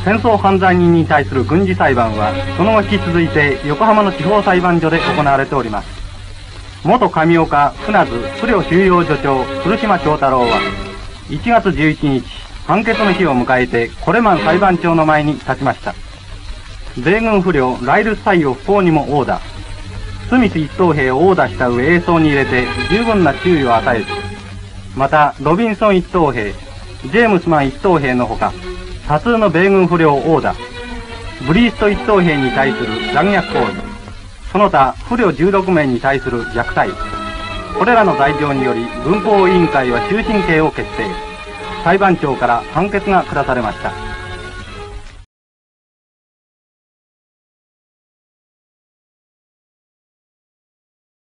戦争犯罪人に対する軍事裁判は、その後引き続いて横浜の地方裁判所で行われております。元上岡船津不良収容所長古島長太郎は、1月11日、判決の日を迎えて、コレマン裁判長の前に立ちました。米軍不良ライルス隊を不幸にも殴打。スミス一等兵を殴打した上、映像に入れて十分な注意を与えず、また、ロビンソン一等兵、ジェームスマン一等兵のほか、多数の米軍不良を殴打。ブリースト一等兵に対する残虐行為。その他、不良16名に対する虐待。これらの罪状により、軍法委員会は終身刑を決定。裁判長から判決が下されました。